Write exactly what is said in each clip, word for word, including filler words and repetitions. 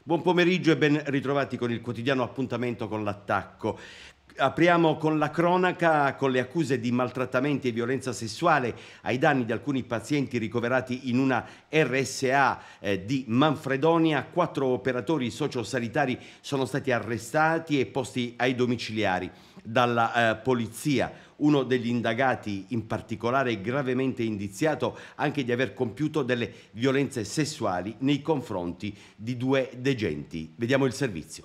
Buon pomeriggio e ben ritrovati con il quotidiano appuntamento con l'attacco. Apriamo con la cronaca, con le accuse di maltrattamenti e violenza sessuale ai danni di alcuni pazienti ricoverati in una R S A eh, di Manfredonia. Quattro operatori sociosanitari sono stati arrestati e posti ai domiciliari dalla eh, polizia. Uno degli indagati in particolare è gravemente indiziato anche di aver compiuto delle violenze sessuali nei confronti di due degenti. Vediamo il servizio.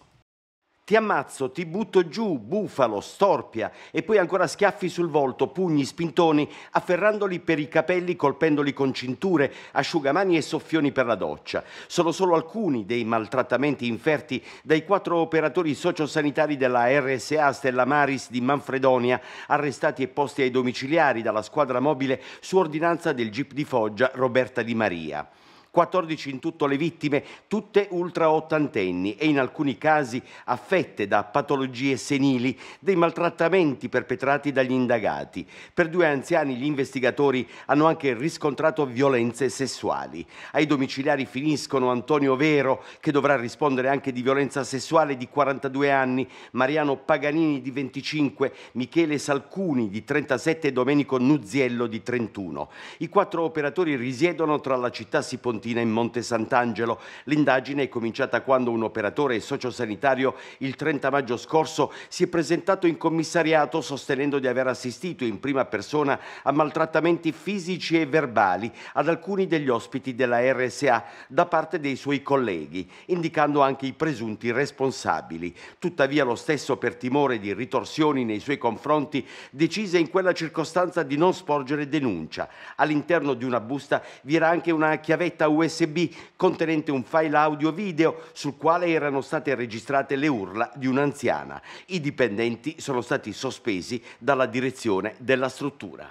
Ti ammazzo, ti butto giù, bufalo, storpia e poi ancora schiaffi sul volto, pugni, spintoni, afferrandoli per i capelli, colpendoli con cinture, asciugamani e soffioni per la doccia. Sono solo alcuni dei maltrattamenti inferti dai quattro operatori sociosanitari della R S A Stella Maris di Manfredonia, arrestati e posti ai domiciliari dalla squadra mobile su ordinanza del G I P di Foggia Roberta Di Maria. quattordici in tutto le vittime, tutte ultra ottantenni e in alcuni casi affette da patologie senili, dei maltrattamenti perpetrati dagli indagati. Per due anziani gli investigatori hanno anche riscontrato violenze sessuali. Ai domiciliari finiscono Antonio Vero, che dovrà rispondere anche di violenza sessuale, di quarantadue anni, Mariano Paganini di venticinque, Michele Salcuni di trentasette e Domenico Nuziello di trentuno. I quattro operatori risiedono tra la città sipontina in Monte Sant'Angelo. L'indagine è cominciata quando un operatore sociosanitario il trenta maggio scorso si è presentato in commissariato sostenendo di aver assistito in prima persona a maltrattamenti fisici e verbali ad alcuni degli ospiti della R S A da parte dei suoi colleghi, indicando anche i presunti responsabili. Tuttavia lo stesso, per timore di ritorsioni nei suoi confronti, decise in quella circostanza di non sporgere denuncia. All'interno di una busta vi era anche una chiavetta U S B contenente un file audio-video sul quale erano state registrate le urla di un'anziana. I dipendenti sono stati sospesi dalla direzione della struttura.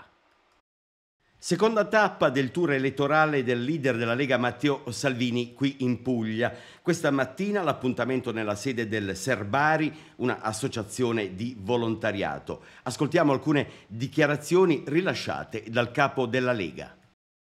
Seconda tappa del tour elettorale del leader della Lega Matteo Salvini qui in Puglia. Questa mattina l'appuntamento nella sede del Serbari, una associazione di volontariato. Ascoltiamo alcune dichiarazioni rilasciate dal capo della Lega.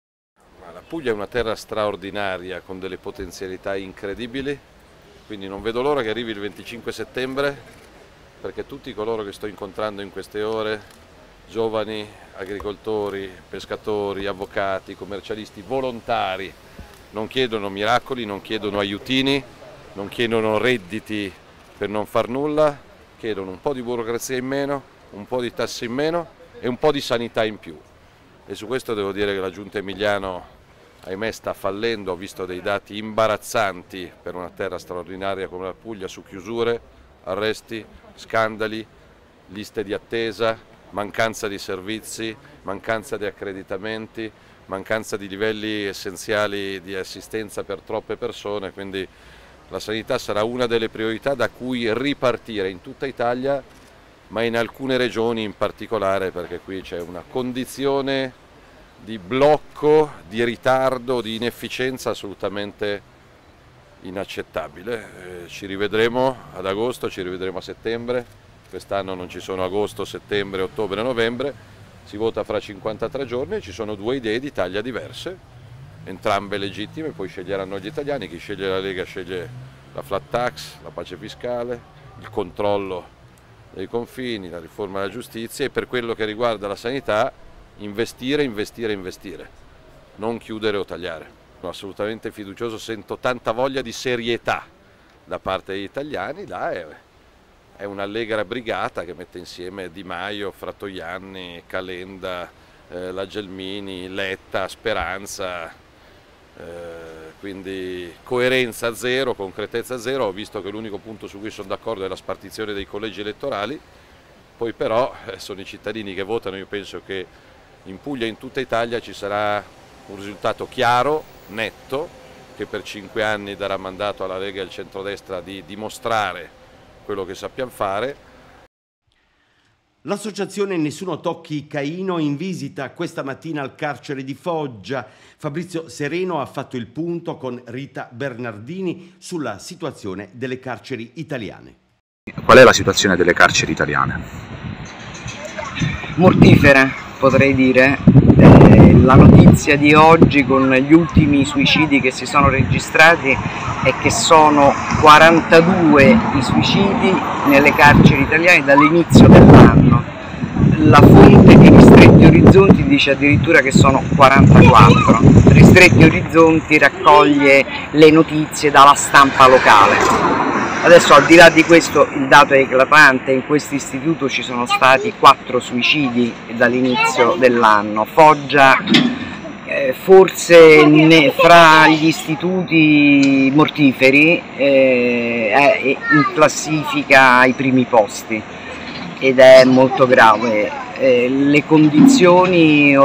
La Puglia è una terra straordinaria con delle potenzialità incredibili, quindi non vedo l'ora che arrivi il venticinque settembre, perché tutti coloro che sto incontrando in queste ore, giovani, agricoltori, pescatori, avvocati, commercialisti, volontari, non chiedono miracoli, non chiedono aiutini, non chiedono redditi per non far nulla, chiedono un po' di burocrazia in meno, un po' di tasse in meno e un po' di sanità in più. E su questo devo dire che la Giunta Emiliano, ahimè, sta fallendo. Ho visto dei dati imbarazzanti per una terra straordinaria come la Puglia su chiusure, arresti, scandali, liste di attesa, mancanza di servizi, mancanza di accreditamenti, mancanza di livelli essenziali di assistenza per troppe persone, quindi la sanità sarà una delle priorità da cui ripartire in tutta Italia, ma in alcune regioni in particolare, perché qui c'è una condizione di blocco, di ritardo, di inefficienza assolutamente inaccettabile. Eh, ci rivedremo ad agosto, ci rivedremo a settembre. Quest'anno non ci sono agosto, settembre, ottobre e novembre. Si vota fra cinquantatré giorni e ci sono due idee di taglia diverse, entrambe legittime, poi sceglieranno gli italiani. Chi sceglie la Lega sceglie la flat tax, la pace fiscale, il controllo dei confini, la riforma della giustizia, e per quello che riguarda la sanità investire, investire, investire, non chiudere o tagliare. Sono assolutamente fiducioso, sento tanta voglia di serietà da parte degli italiani. Là è, è un'allegra brigata che mette insieme Di Maio, Fratoianni, Calenda, eh, la Gelmini, Letta, Speranza, eh, quindi coerenza zero, concretezza zero. Ho visto che l'unico punto su cui sono d'accordo è la spartizione dei collegi elettorali, poi però eh, sono i cittadini che votano. Io penso che in Puglia e in tutta Italia ci sarà un risultato chiaro, netto, che per cinque anni darà mandato alla Lega e al centrodestra di dimostrare quello che sappiamo fare. L'associazione Nessuno Tocchi Caino in visita questa mattina al carcere di Foggia. Fabrizio Sereno ha fatto il punto con Rita Bernardini sulla situazione delle carceri italiane. Qual è la situazione delle carceri italiane? Mortifere, potrei dire. Eh, la notizia di oggi con gli ultimi suicidi che si sono registrati è che sono quarantadue i suicidi nelle carceri italiane dall'inizio dell'anno. La fonte di Ristretti Orizzonti dice addirittura che sono quarantaquattro. Ristretti Orizzonti raccoglie le notizie dalla stampa locale. Adesso, al di là di questo, il dato è eclatante: in questo istituto ci sono stati quattro suicidi dall'inizio dell'anno. Foggia eh, forse ne, fra gli istituti mortiferi eh, è in classifica ai primi posti, ed è molto grave. Eh, le condizioni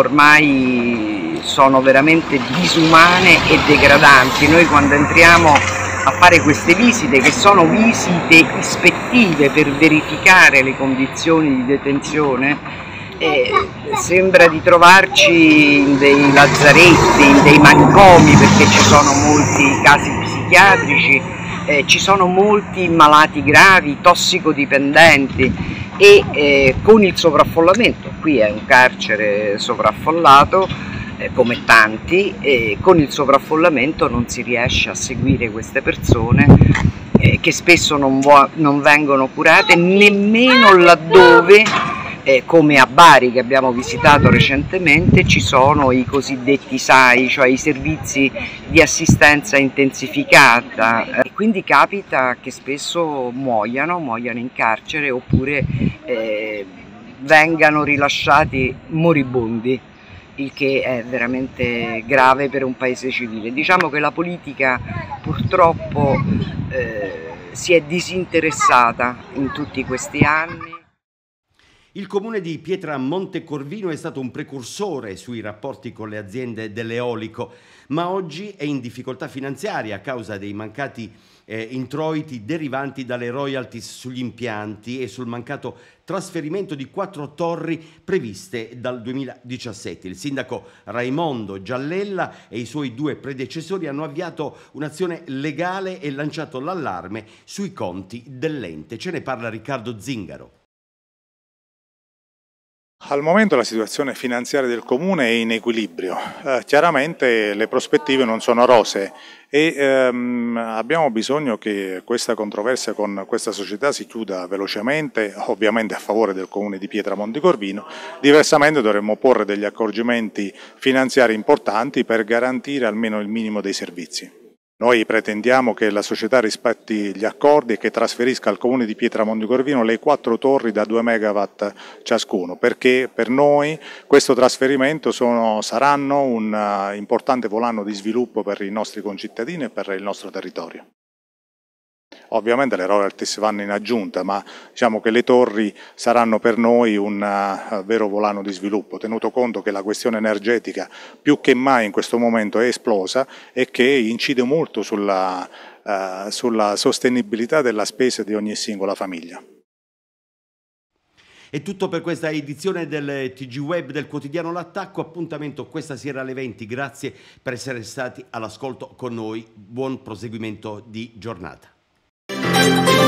ormai sono veramente disumane e degradanti. Noi quando entriamo a fare queste visite, che sono visite ispettive per verificare le condizioni di detenzione, eh, sembra di trovarci in dei lazzaretti, in dei manicomi, perché ci sono molti casi psichiatrici, eh, ci sono molti malati gravi, tossicodipendenti, e eh, con il sovraffollamento, qui è un carcere sovraffollato, come tanti, e con il sovraffollamento non si riesce a seguire queste persone eh, che spesso non, non vengono curate nemmeno laddove, eh, come a Bari che abbiamo visitato recentemente, ci sono i cosiddetti S A I, cioè i servizi di assistenza intensificata, e quindi capita che spesso muoiano, muoiano in carcere, oppure eh, vengano rilasciati moribondi, il che è veramente grave per un paese civile. Diciamo che la politica purtroppo eh, si è disinteressata in tutti questi anni. Il comune di Pietramonte Corvino è stato un precursore sui rapporti con le aziende dell'eolico, ma oggi è in difficoltà finanziaria a causa dei mancati eh, introiti derivanti dalle royalties sugli impianti e sul mancato trasferimento di quattro torri previste dal duemiladiciassette. Il sindaco Raimondo Giallella e i suoi due predecessori hanno avviato un'azione legale e lanciato l'allarme sui conti dell'ente. Ce ne parla Riccardo Zingaro. Al momento la situazione finanziaria del Comune è in equilibrio, eh, chiaramente le prospettive non sono rosee e ehm, abbiamo bisogno che questa controversia con questa società si chiuda velocemente, ovviamente a favore del Comune di Pietramonte Corvino. Diversamente dovremmo porre degli accorgimenti finanziari importanti per garantire almeno il minimo dei servizi. Noi pretendiamo che la società rispetti gli accordi e che trasferisca al Comune di Pietramonte Corvino le quattro torri da due megawatt ciascuno, perché per noi questo trasferimento sono, saranno un uh, importante volano di sviluppo per i nostri concittadini e per il nostro territorio. Ovviamente le royalties vanno in aggiunta, ma diciamo che le torri saranno per noi un uh, vero volano di sviluppo, tenuto conto che la questione energetica più che mai in questo momento è esplosa e che incide molto sulla, uh, sulla sostenibilità della spesa di ogni singola famiglia. È tutto per questa edizione del T G Web del quotidiano L'Attacco. Appuntamento questa sera alle venti. Grazie per essere stati all'ascolto con noi. Buon proseguimento di giornata.